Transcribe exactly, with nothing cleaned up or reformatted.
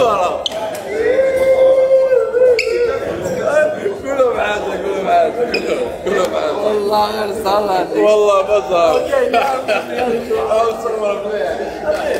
ورا كله معاك كله معاك كله معاك والله غير صلاة والله ما صار.